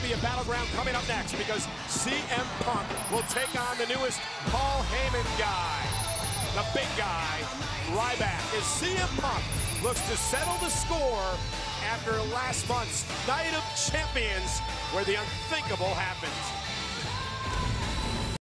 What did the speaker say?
be a battleground coming up next because CM Punk will take on the newest Paul Heyman guy, the big guy, Ryback, as CM Punk looks to settle the score after last month's Night of Champions, where the unthinkable happened.